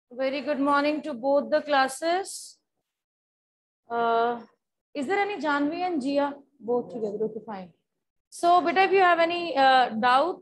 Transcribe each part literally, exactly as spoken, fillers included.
Very good morning to both the classes. Uh, is there any Janvi and Jia? Both together, okay, fine. So, beta, if you have any uh, doubt,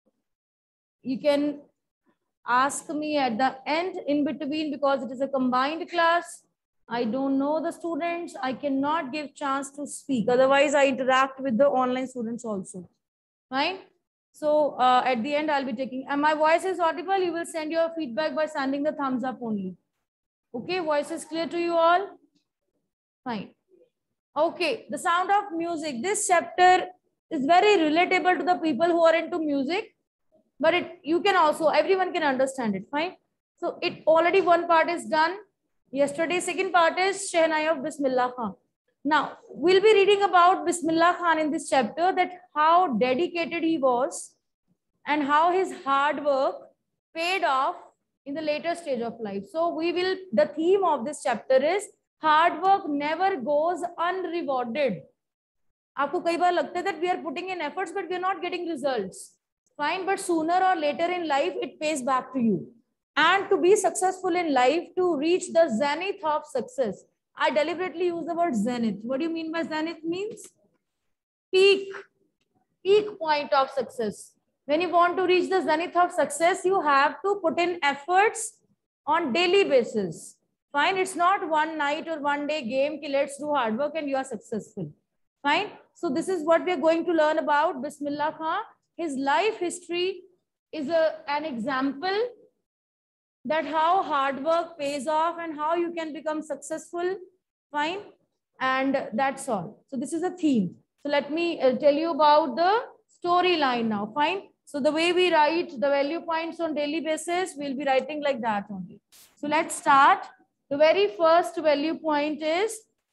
you can ask me at the end in between because it is a combined class. I don't know the students. I cannot give chance to speak. Otherwise, I interact with the online students also. Fine. So uh, at the end, I'll be taking, and my voice is audible. You will send your feedback by sending the thumbs up only. Okay, voice is clear to you all? Fine. Okay, the sound of music. This chapter is very relatable to the people who are into music, but it you can also, everyone can understand it. Fine. So it already one part is done. Yesterday, second part is Shehnai of Bismillah Khan. Now, we'll be reading about Bismillah Khan in this chapter, that how dedicated he was and how his hard work paid off in the later stage of life. So we will, the theme of this chapter is hard work never goes unrewarded. आपको कई बार लगता है that we are putting in efforts but we are not getting results. Fine, but sooner or later in life it pays back to you. And to be successful in life, to reach the zenith of success, I deliberately use the word zenith. What do you mean by zenith? Means peak, peak point of success. When you want to reach the zenith of success, you have to put in efforts on daily basis. Fine, it's not one night or one day game, ki let's do hard work and you are successful. Fine. So this is what we are going to learn about Bismillah Khan. His life history is a, an example that how hard work pays off and how you can become successful. Fine. And that's all. So this is a theme. So let me uh, tell you about the storyline now. Fine. So the way we write the value points on daily basis, we'll be writing like that only. So let's start. The very first value point is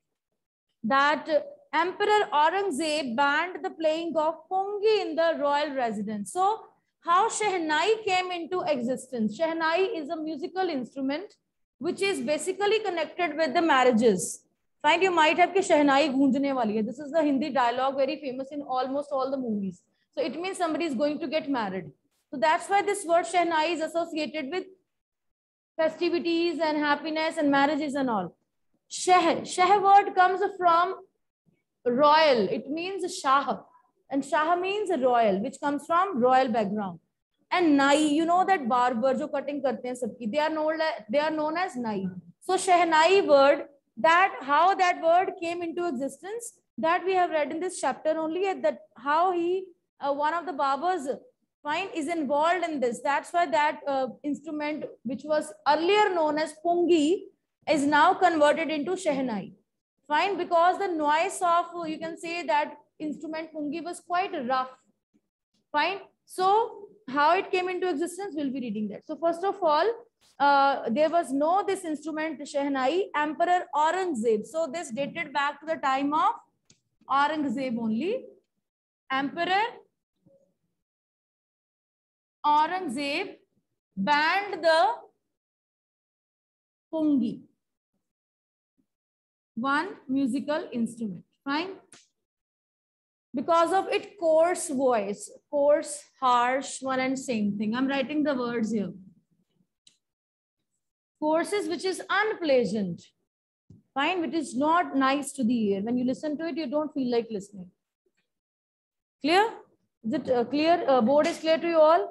that Emperor Aurangzeb banned the playing of Pungi in the royal residence. So how Shehnai came into existence? Shehnai is a musical instrument which is basically connected with the marriages. Find you might have कि Shehnai गूंजने वाली है. This is the Hindi dialogue very famous in almost all the movies. So it means somebody is going to get married. So that's why this word Shehnai is associated with festivities and happiness and marriages and all. Sheh, Sheh word comes from royal. It means Shah. And Shah means royal, which comes from royal background. And Nai, you know that barber jo cutting karte hain sabki, they are known they are known as Nai. So Shehnai word, that how that word came into existence, that we have read in this chapter only, that how he uh, one of the barbers fine is involved in this. That's why that uh, instrument which was earlier known as Pungi is now converted into Shehnai. Fine, because the noise of, you can say that instrument Pungi was quite rough. Fine. So how it came into existence, we'll be reading that. So first of all, uh, there was no this instrument Shehnai, Emperor Aurangzeb. So this dated back to the time of Aurangzeb only. Emperor Aurangzeb banned the Pungi, one musical instrument. Fine. Because of its coarse voice, coarse, harsh, one and same thing. I'm writing the words here. Coarses which is unpleasant. Fine, which is not nice to the ear. When you listen to it, you don't feel like listening. Clear? Is it uh, clear? Uh, board is clear to you all?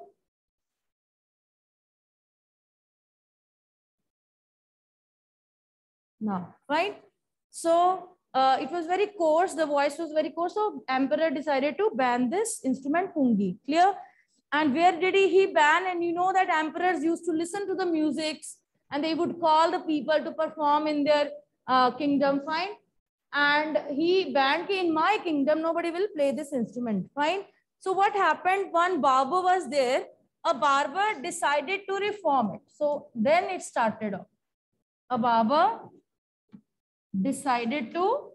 No, right? So uh, it was very coarse. The voice was very coarse. So emperor decided to ban this instrument Pungi. Clear? And where did he, he ban? And you know that emperors used to listen to the musics and they would call the people to perform in their uh, kingdom. Fine. And he banned in my kingdom, nobody will play this instrument. Fine. So what happened? One barber was there. A barber decided to reform it. So then it started off. A barber decided to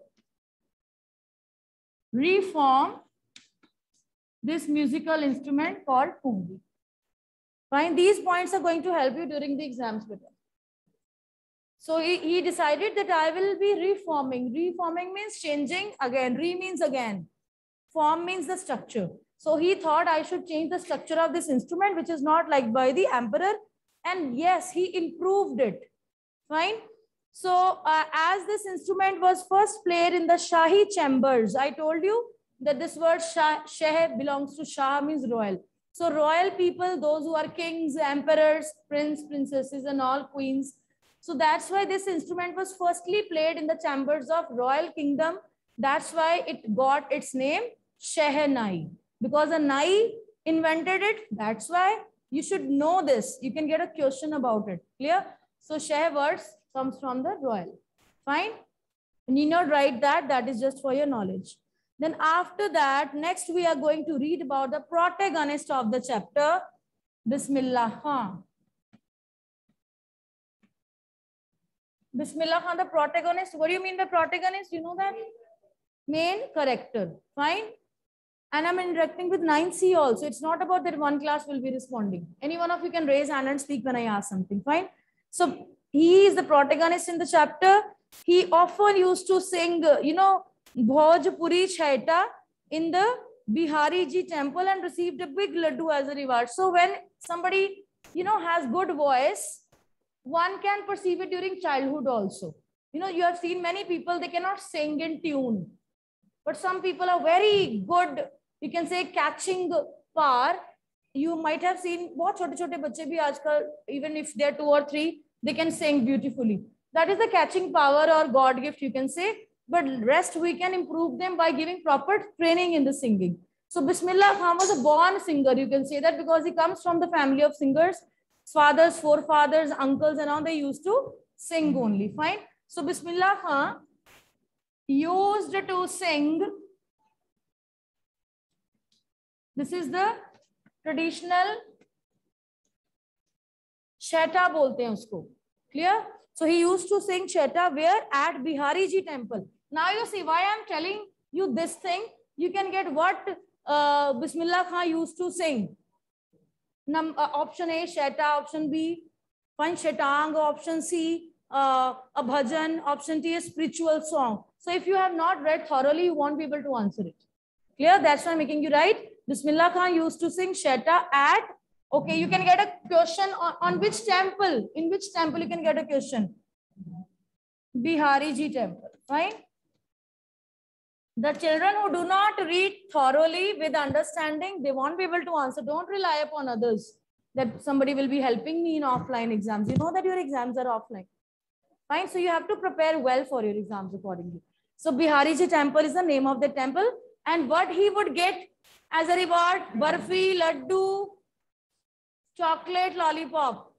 reform this musical instrument called Pungi. Fine. These points are going to help you during the exams. So he, he decided that I will be reforming. Reforming means changing again. Re means again. Form means the structure. So he thought I should change the structure of this instrument, which is not liked by the emperor. and yes, he improved it. Fine. So uh, as this instrument was first played in the Shahi chambers, I told you that this word Shah, Shah belongs to Shah, means royal. So royal people, those who are kings, emperors, prince, princesses, and all queens. So that's why this instrument was firstly played in the chambers of royal kingdom. That's why it got its name Shehnai, because a Nai invented it. That's why you should know this. You can get a question about it. Clear? So Sheh words comes from the royal. Fine. You need not write that. That is just for your knowledge. Then after that, next we are going to read about the protagonist of the chapter. Bismillah Khan. Bismillah Khan, the protagonist. What do you mean by protagonist? You know that? Main character. Fine. And I'm interacting with nine C also. It's not about that one class will be responding. Any one of you can raise hand and speak when I ask something. Fine. So he is the protagonist in the chapter. He often used to sing, you know, Bhojpuri Chaita in the Bihari Ji temple and received a big laddu as a reward. So when somebody, you know, has good voice, one can perceive it during childhood also. You know, you have seen many people, they cannot sing in tune. But some people are very good, you can say, catching power. You might have seen, bahut chote chote bacche bhi aajkal, even if they're two or three, they can sing beautifully. That is the catching power or God gift, you can say. But rest, we can improve them by giving proper training in the singing. So Bismillah Khan was a born singer, you can say that, because he comes from the family of singers. Fathers, forefathers, uncles, and all, they used to sing only. Fine. So Bismillah Khan used to sing. This is the traditional Chaita bolte hain usko. Clear? So he used to sing Chaita where? At Bihari Ji temple. Now you see why I'm telling you this thing. You can get what uh, Bismillah Khan used to sing. Num uh, option A, Chaita. Option B, fine, Chaitang. Option C, uh, a bhajan. Option D, a spiritual song. So if you have not read thoroughly, you won't be able to answer it. Clear? That's why I'm making you right. Bismillah Khan used to sing Chaita at, okay, you can get a question on, on which temple? In which temple you can get a question? Bihari Ji temple. Fine. The children who do not read thoroughly with understanding, they won't be able to answer. Don't rely upon others that somebody will be helping me in offline exams. You know that your exams are offline. Fine. So you have to prepare well for your exams accordingly. So Bihari Ji temple is the name of the temple. And what he would get as a reward? Barfi, laddu, chocolate, lollipop.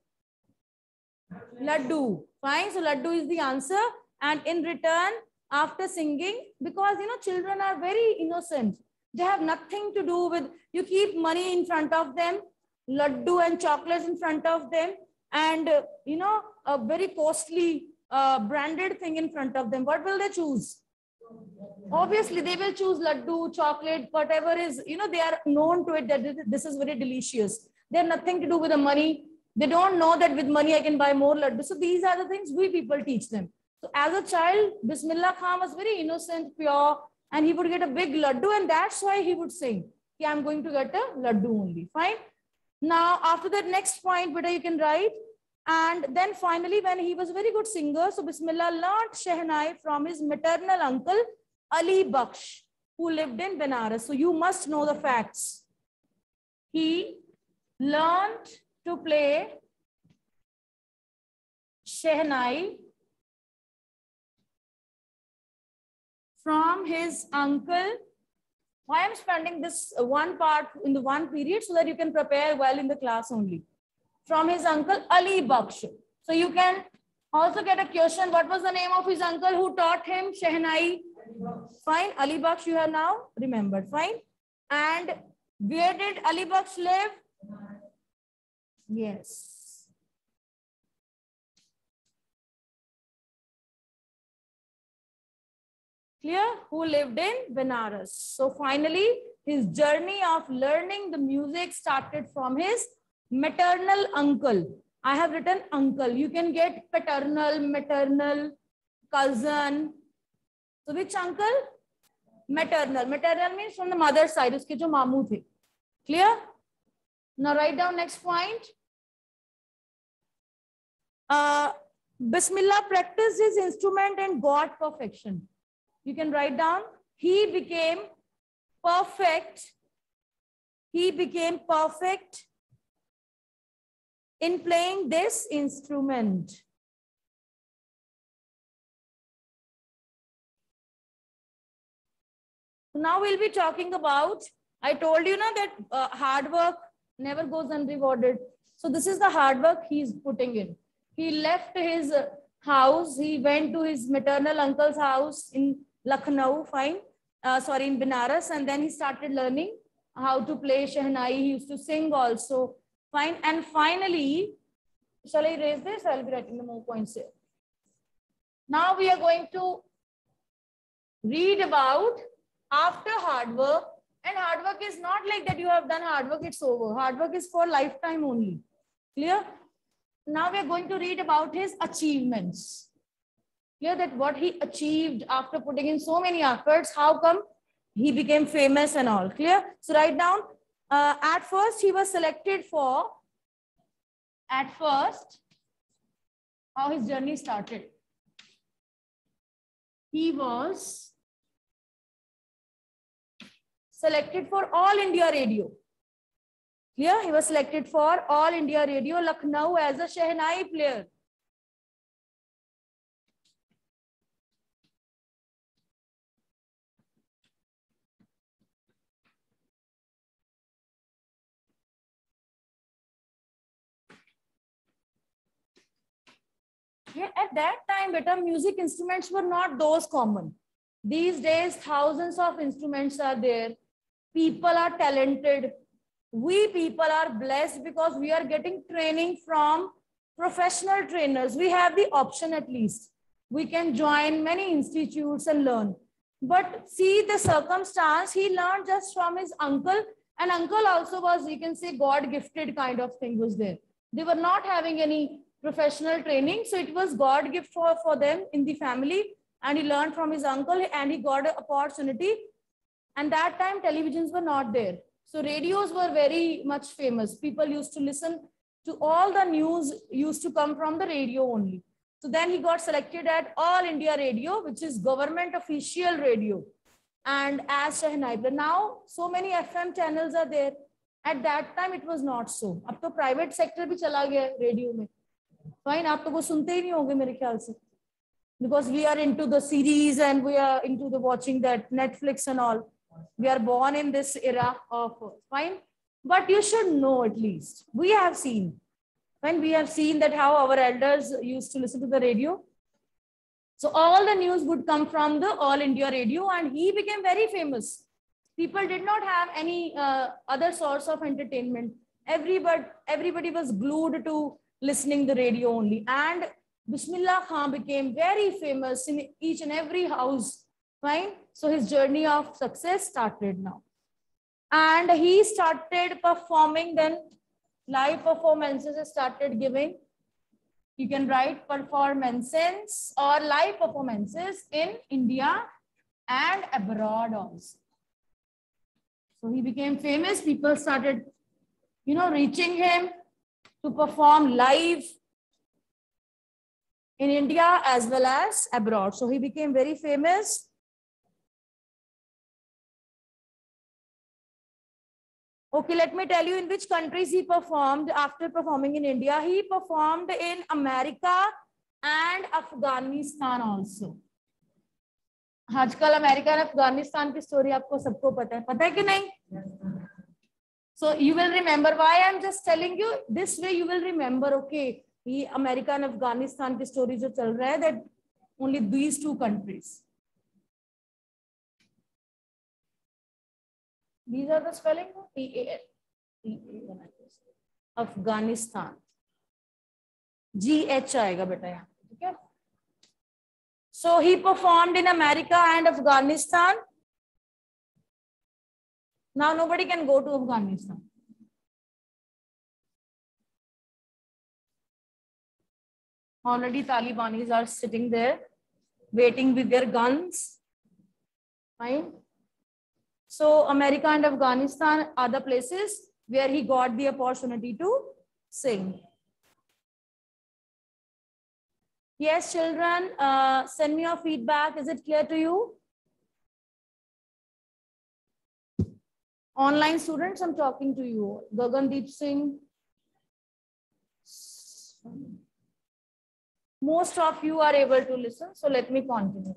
Laddu. Fine. So laddu is the answer. And in return, after singing, because, you know, children are very innocent. They have nothing to do with, you keep money in front of them, laddu and chocolates in front of them, and, uh, you know, a very costly uh, branded thing in front of them. What will they choose? Obviously, they will choose laddu, chocolate, whatever is, you know, they are known to it that this is very delicious. They have nothing to do with the money. They don't know that with money I can buy more laddu. So these are the things we people teach them. So as a child, Bismillah Khan was very innocent, pure, and he would get a big laddu, and that's why he would sing, okay, I'm going to get a laddu only. Fine. Now, after that next point, beta, you can write. And then finally, when he was a very good singer, so Bismillah learned Shehnai from his maternal uncle, Ali Baksh, who lived in Benares. So you must know the facts. He learned to play Shehnai from his uncle. Why I'm spending this one part in the one period? So that you can prepare well in the class only. From his uncle Ali Baksh. So you can also get a question. What was the name of his uncle who taught him Shehnai? Fine. Ali Baksh you have now remembered. Fine. And where did Ali Baksh live? Yes. Clear? Who lived in Benares. So finally, his journey of learning the music started from his maternal uncle. I have written uncle. You can get paternal, maternal, cousin. So which uncle? Maternal. Maternal means from the mother's side. Uske jo mamu the. Clear? Now write down next point. Uh, Bismillah practiced his instrument and got perfection. You can write down. He became perfect. He became perfect in playing this instrument. Now we'll be talking about, I told you now that uh, hard work never goes unrewarded. So this is the hard work he's putting in. He left his uh, house. He went to his maternal uncle's house in Lucknow, fine. Uh, sorry, in Benares. And then he started learning how to play Shehnai. He used to sing also, fine. And finally, shall I erase this? I'll be writing the more points here. Now we are going to read about after hard work. And hard work is not like that you have done hard work, it's over. Hard work is for lifetime only. Clear? Now we are going to read about his achievements. Clear that what he achieved after putting in so many efforts, how come he became famous and all. Clear? So write down, uh, at first he was selected for, at first, how his journey started. He was selected for All India Radio. Clear? He was selected for All India Radio, Lucknow, as a Shehnai player. Yeah, at that time, beta, music instruments were not those common. These days, thousands of instruments are there. People are talented. We people are blessed because we are getting training from professional trainers. We have the option at least. We can join many institutes and learn. But see the circumstance, he learned just from his uncle. And uncle also was, you can say, God-gifted kind of thing was there. They were not having any professional training. So it was God gift for, for them in the family. And he learned from his uncle and he got an opportunity. And that time televisions were not there. So radios were very much famous. People used to listen to all the news used to come from the radio only. So then he got selected at All India Radio, which is government official radio. And as Shehnai player. Now, so many F M channels are there. At that time, it was not so. Ab to private sector bhi chala gaya radio mein. Fine, aap to wo sunte hi nahi hoge mere khayal se. Because we are into the series and we are into the watching that Netflix and all. We are born in this era of, fine. But you should know at least. We have seen. When we have seen that how our elders used to listen to the radio. So all the news would come from the All India Radio and he became very famous. People did not have any uh, other source of entertainment. Everybody, everybody was glued to listening the radio only. And Bismillah Khan became very famous in each and every house. Fine. So his journey of success started now. And he started performing then. Live performances started giving. You can write performances or live performances in India and abroad also. So he became famous. People started, you know, reaching him to perform live in India as well as abroad. So he became very famous. Okay, let me tell you in which countries he performed after performing in India. He performed in America and Afghanistan also. आजकल America और अफगानिस्तान की story आपको सबको पता है, पता है कि नहीं? So you will remember why I'm just telling you this way. You will remember, okay, ये अमेरिका और अफगानिस्तान की स्टोरी जो चल रहा है, that only these two countries. These are the spelling of T A N. Afghanistan. G H आएगा बेटा यहाँ, ठीक है? So he performed in America and Afghanistan. Now nobody can go to Afghanistan. Already Talibanis are sitting there, waiting with their guns. Fine. So America and Afghanistan are the places where he got the opportunity to sing. Yes, children, uh, send me your feedback. Is it clear to you? Online students, I'm talking to you. Gagandeep Singh. Most of you are able to listen, so let me continue.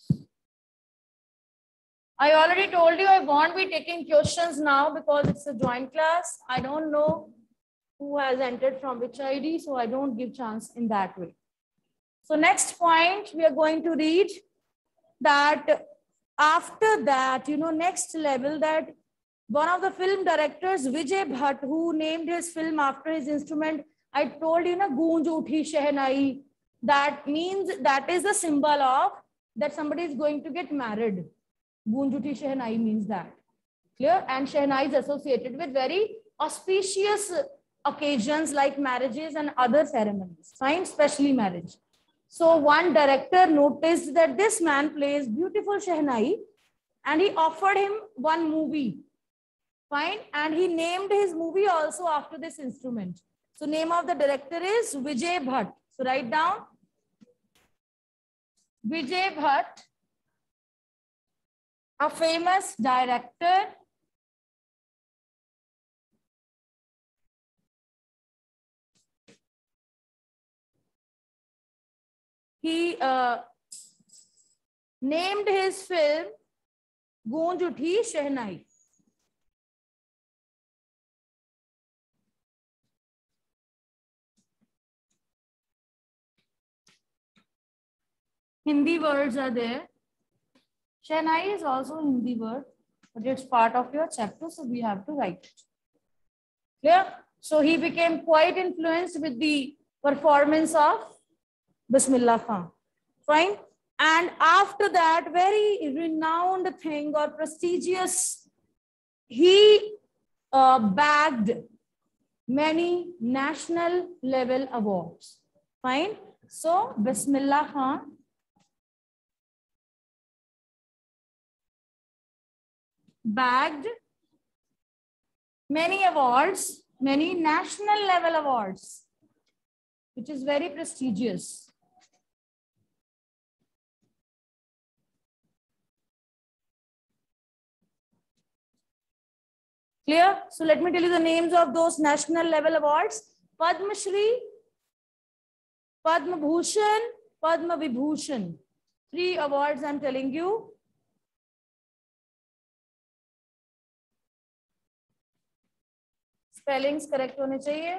I already told you I won't be taking questions now because it's a joint class. I don't know who has entered from which I D, so I don't give chance in that way. So next point, we are going to read that after that, you know, next level, that one of the film directors, Vijay Bhatt, who named his film after his instrument, I told you, na, Goonj Uthi Shehnai. That means that is the symbol of that somebody is going to get married. Goonj Uthi Shehnai means that. Clear? And Shehnai is associated with very auspicious occasions like marriages and other ceremonies. Fine, especially marriage. So one director noticed that this man plays beautiful Shehnai and he offered him one movie. Fine. And he named his movie also after this instrument. So name of the director is Vijay Bhatt. So write down Vijay Bhatt, a famous director. He uh, named his film Goonj Uthi Shehnai. Hindi words are there. Shehnai is also a Hindi word, but it's part of your chapter, so we have to write it. Clear? So he became quite influenced with the performance of Bismillah Khan. Fine. And after that, very renowned thing or prestigious, he uh, bagged many national level awards. Fine. So Bismillah Khan bagged many awards, many national level awards, which is very prestigious. Clear? So let me tell you the names of those national level awards. Padma Shri, Padma Bhushan, Padma Vibhushan. Three awards I'm telling you. Spellings correct hone chahiye.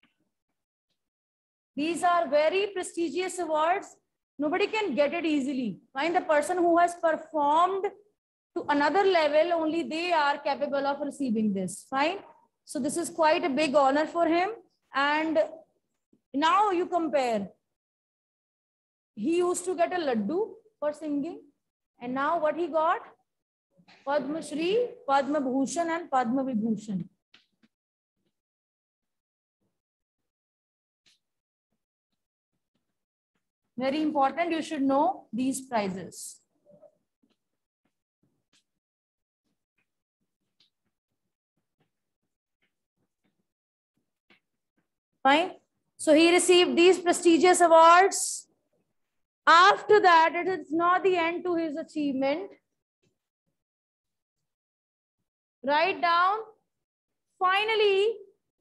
These are very prestigious awards. Nobody can get it easily. Find the person who has performed to another level, only they are capable of receiving this. Fine. So this is quite a big honor for him. And now you compare. He used to get a laddu for singing. And now what he got? Padma Shri, Padma Bhushan and Padma Vibhushan. Very important, you should know these prizes. Fine. So he received these prestigious awards. After that, it is not the end to his achievement. Write down. Finally,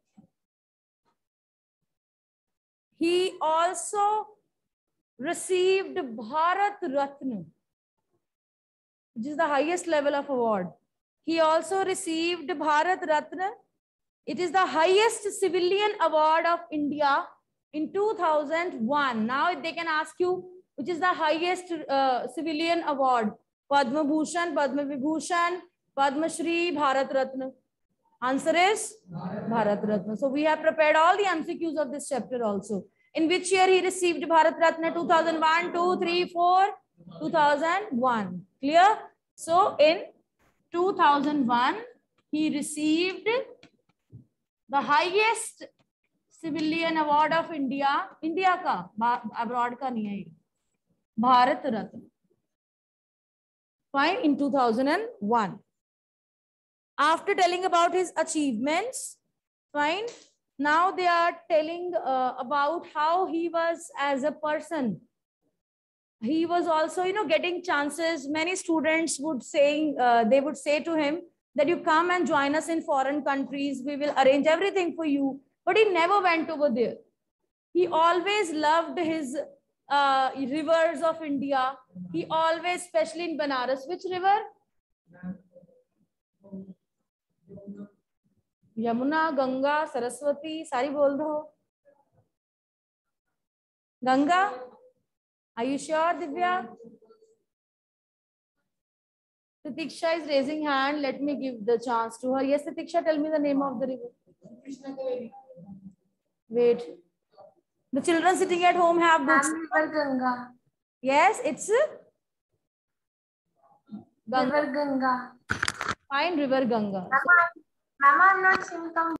he also received Bharat Ratna, which is the highest level of award. He also received Bharat Ratna. It is the highest civilian award of India in two thousand one. Now they can ask you, which is the highest uh, civilian award? Padma Bhushan, Padma Vibhushan, Padma Shri, Bharat Ratna. Answer is Bharat Ratna. So we have prepared all the M C Qs of this chapter also. In which year he received Bharat Ratna? two thousand one, two, three, four, two thousand one. Clear? So in two thousand one, he received the highest civilian award of India. India ka, abroad ka nahi hai. Bharat Ratna. Fine, in two thousand one. After telling about his achievements, fine. Now they are telling uh, about how he was as a person. he was also, you know, getting chances. Many students would saying, uh, they would say to him that you come and join us in foreign countries. We will arrange everything for you. But he never went over there. He always loved his uh, rivers of India. He always, especially in Banaras, which river? Yamuna, Ganga, Saraswati, sari bol do. Ganga? Are you sure, Divya? Titiksha is raising hand. Let me give the chance to her. Yes, Titiksha, tell me the name of the river. Wait. The children sitting at home have books. River Ganga. Yes, it's Ganga. River Ganga. Fine, River Ganga. Mama, I'm not seeing them.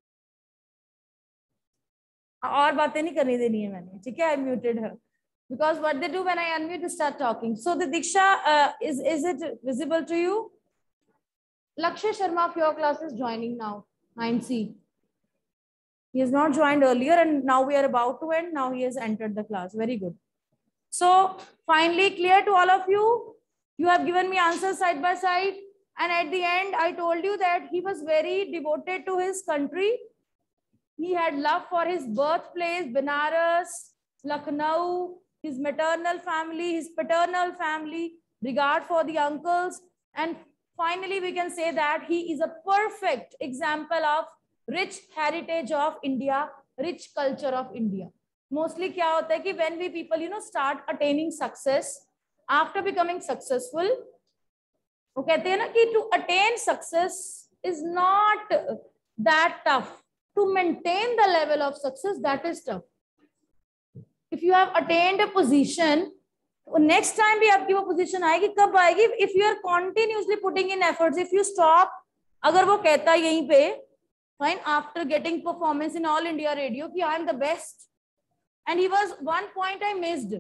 और बातें नहीं करनी देनी है मैंने, ठीक है? I muted her because what they do when I unmute, they start talking. So the Diksha, uh, is is it visible to you? Lakshya Sharma of your class is joining now. nine C. He has not joined earlier, and now we are about to end. Now he has entered the class. Very good. So finally, clear to all of you. You have given me answers side by side, and at the end, I told you that he was very devoted to his country. He had love for his birthplace, Banaras, Lucknow, his maternal family, his paternal family, regard for the uncles. And finally, we can say that he is a perfect example of rich heritage of India, rich culture of India. Mostly kya hota hai ki when we people, you know, start attaining success, after becoming successful, wo kehte hain na ki to attain success is not that tough. To maintain the level of success, that is tough. If you have attained a position, next time bhi aapki wo position aayegi, kab aayegi? If you are continuously putting in efforts, if you stop, agar wo kehta yahin pe, fine, after getting performance in All India Radio, ki I am the best. And he was, one point I missed.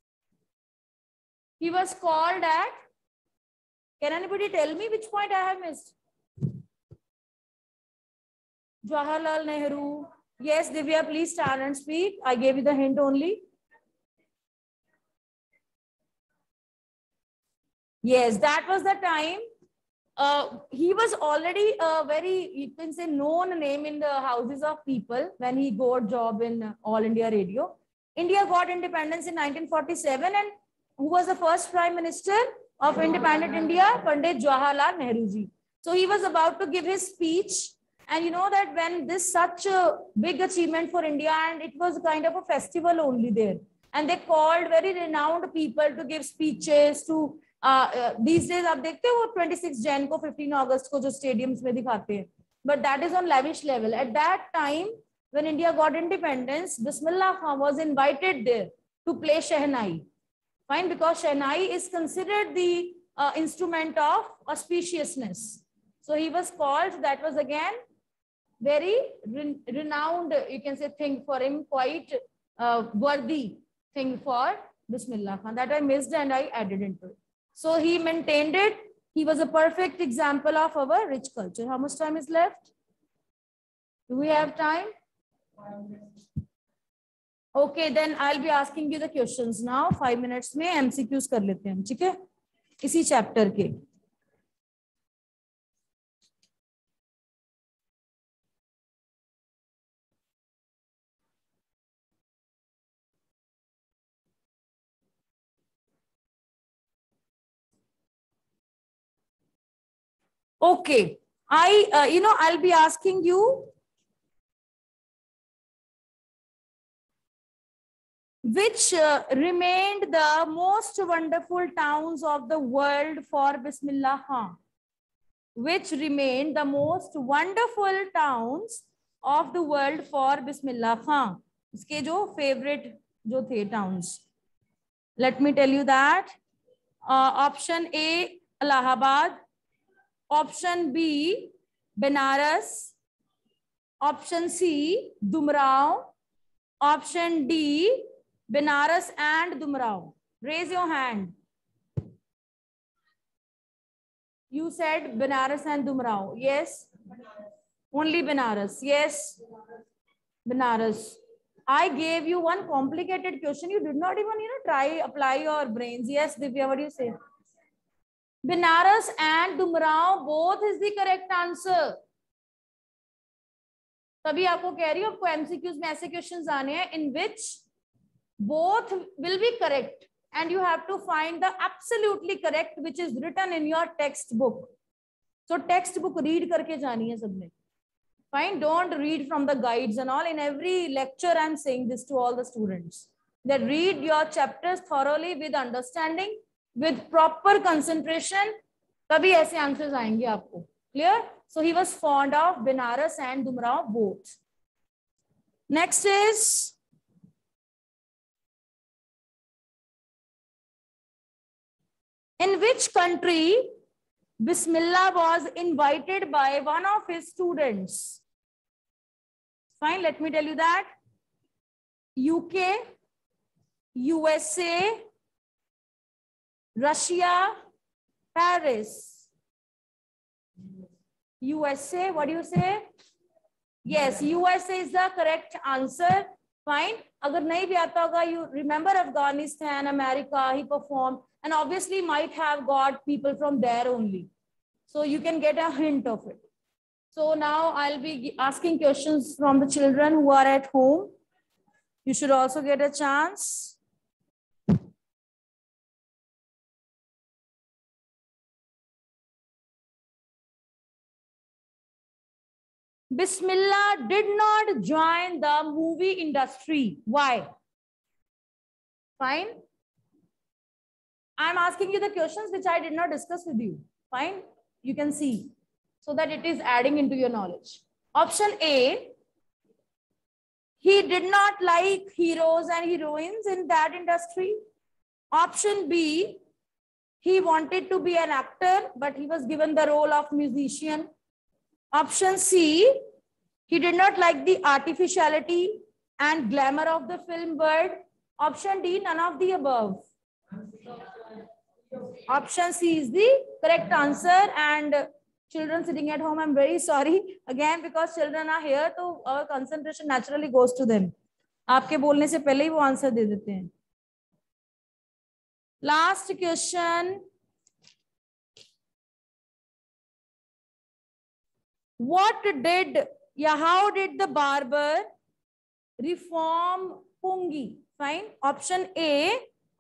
He was called at, can anybody tell me which point I have missed? Jawaharlal Nehru. Yes, Divya, please stand and speak. I gave you the hint only. Yes, that was the time. Uh, he was already a very, you can say, known name in the houses of people when he got job in All India Radio. India got independence in nineteen forty-seven, and who was the first Prime Minister of independent India? Pandit Jawaharlal Nehru ji. So he was about to give his speech. And you know that when this such a big achievement for India, and it was kind of a festival only there, and they called very renowned people to give speeches to uh, uh, these days आप देखते हो twenty-six Jan को fifteen August को जो stadiums में दिखाते हैं, but that is on lavish level. At that time when India got independence, Bismillah Khan was invited there to play Shehnai. Fine, because Shehnai is considered the uh, instrument of auspiciousness. So he was called. That was again very re renowned, you can say, thing for him, quite uh, worthy thing for Bismillah Khan. That I missed and I added into it. So he maintained it. He was a perfect example of our rich culture. How much time is left? Do we have time? Okay, then I'll be asking you the questions now. Five minutes में M C Qs कर लेते हैं, ठीक है? इसी chapter के. Okay, I, uh, you know, I'll be asking you which uh, remained the most wonderful towns of the world for Bismillah Khan. Which remained the most wonderful towns of the world for Bismillah Khan. इसके जो favorite जो थे towns. Let me tell you that. Uh, option A, Allahabad. Option B, Benares. Option C, Dumrao. Option D, Benares and Dumrao. Raise your hand. You said Benares and Dumrao. Yes. Only Benares. Yes. Benares. I gave you one complicated question. You did not even, you know, try, apply your brains. Yes, Divya, what do you say? Benares and Dumrao both is the correct answer. तभी आपको कह रही हूँ, आपको MCQs में ऐसे questions आने हैं in which both will be correct and you have to find the absolutely correct which is written in your textbook. So textbook read करके जानी है सबने. Fine, don't read from the guides and all. In every lecture I'm saying this to all the students, that read your chapters thoroughly with understanding, with proper concentration, तभी ऐसे answers आएंगे आपको. Clear? So he was fond of Benares and Dumrao both. Next is in which country Bismillah was invited by one of his students? Fine, let me tell you that. U K, U S A, Russia, Paris. U S A, what do you say? Yes, U S A is the correct answer. Fine. Agar nahi bhi aata hoga, you remember Afghanistan, America, he performed, and obviously might have got people from there only. So you can get a hint of it. So now I'll be asking questions from the children who are at home. You should also get a chance. Bismillah did not join the movie industry. Why? Fine. I'm asking you the questions which I did not discuss with you. Fine. You can see so that it is adding into your knowledge. Option A, he did not like heroes and heroines in that industry. Option B, he wanted to be an actor, but he was given the role of musician. Option C, he did not like the artificiality and glamour of the film world. Option D, none of the above. Option C is the correct answer. And children sitting at home, I'm very sorry again because children are here, so our concentration naturally goes to them. आपके बोलने से पहले ही वो answer दे देते हैं. Last question. What did, yeah, how did the barber reform Pungi? Fine. Option A,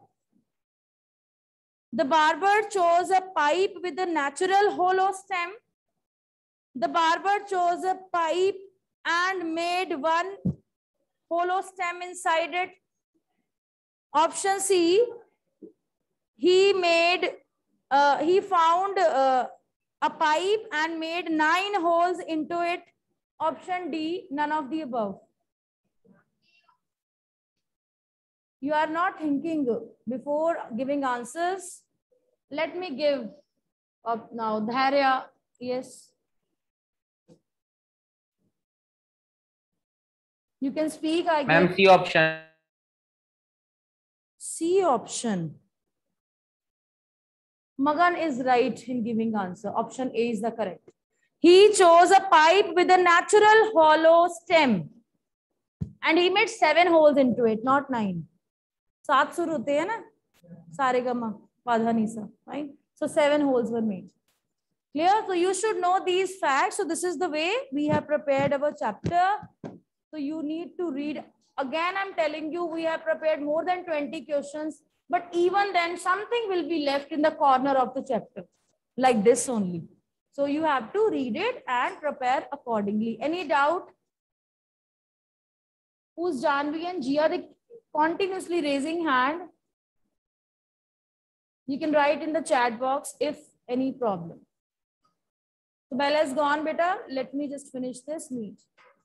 the barber chose a pipe with a natural hollow stem. The barber chose a pipe and made one hollow stem inside it. Option C, he made, uh, he found uh, a pipe and made nine holes into it. Option D, none of the above. You are not thinking before giving answers. Let me give up now. Dharya, yes. You can speak. I Ma'am, C option. C option. Magan is right in giving answer. Option A is the correct. He chose a pipe with a natural hollow stem. And he made seven holes into it, not nine. Saat sur hote hai na? Sare gama, padha nisa. Right? So seven holes were made. Clear? So you should know these facts. So this is the way we have prepared our chapter. So you need to read. Again, I'm telling you, we have prepared more than twenty questions. But even then, something will be left in the corner of the chapter. Like this only. So you have to read it and prepare accordingly. Any doubt? Who's Janvi and Jia? They continuously raising hand. You can write in the chat box if any problem. So Bella is gone, beta. Let me just finish this meet.